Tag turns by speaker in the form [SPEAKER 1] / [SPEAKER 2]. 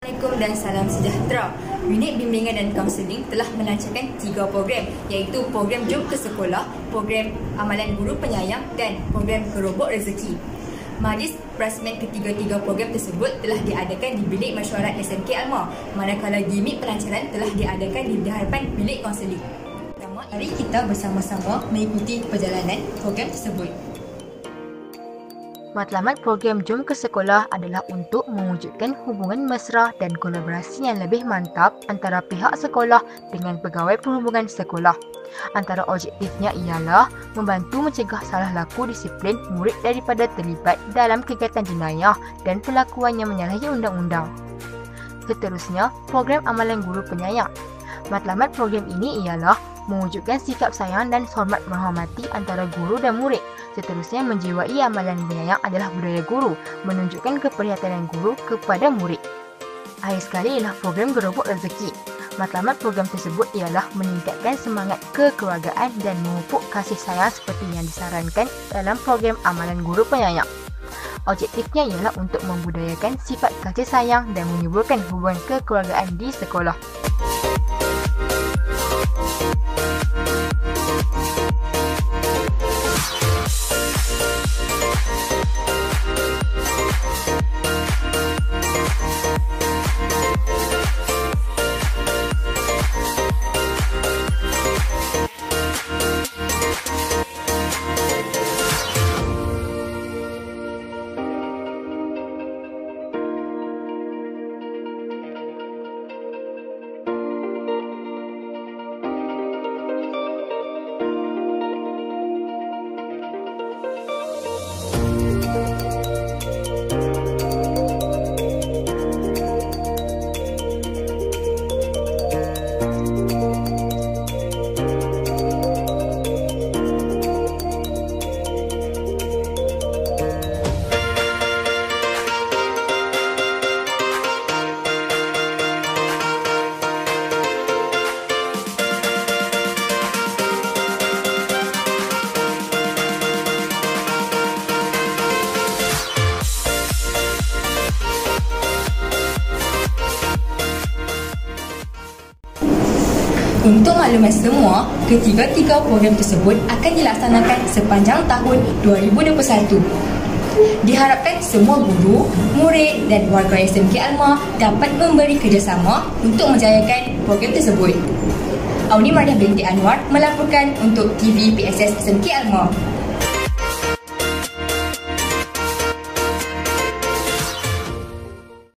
[SPEAKER 1] Assalamualaikum dan salam sejahtera. Unit Bimbingan dan Kaunseling telah melancarkan 3 program, iaitu program Jom Ke Sekolah, program Amalan Guru Penyayang dan program Gerobok Rezeki. Majlis Rasmen ketiga-tiga program tersebut telah diadakan di Bilik Mesyuarat SMK Alma, manakala gimik pelancaran telah diadakan di hadapan Bilik Kaunseling. Mari kita bersama-sama mengikuti perjalanan program tersebut.
[SPEAKER 2] Matlamat program Jom Ke Sekolah adalah untuk mewujudkan hubungan mesra dan kolaborasi yang lebih mantap antara pihak sekolah dengan pegawai perhubungan sekolah. Antara objektifnya ialah membantu mencegah salah laku disiplin murid daripada terlibat dalam kegiatan jenayah dan perlakuan yang menyalahi undang-undang. Seterusnya, program Amalan Guru Penyayang. Matlamat program ini ialah mewujudkan sikap sayang dan hormat menghormati antara guru dan murid. Seterusnya, menjiwai amalan penyayang adalah budaya guru, menunjukkan keprihatinan guru kepada murid. Akhir sekali ialah program Gerobok Rezeki. Matlamat program tersebut ialah meningkatkan semangat kekeluargaan dan memupuk kasih sayang seperti yang disarankan dalam program Amalan Guru Penyayang. Objektifnya ialah untuk membudayakan sifat kasih sayang dan menimbulkan hubungan kekeluargaan di sekolah.
[SPEAKER 1] Untuk makluman semua, ketiga-tiga program tersebut akan dilaksanakan sepanjang tahun 2021. Diharapkan semua guru, murid dan warga SMK Alma dapat memberi kerjasama untuk menjayakan program tersebut. Auni Mariah binti Anwar melaporkan untuk TV PSS SMK Alma.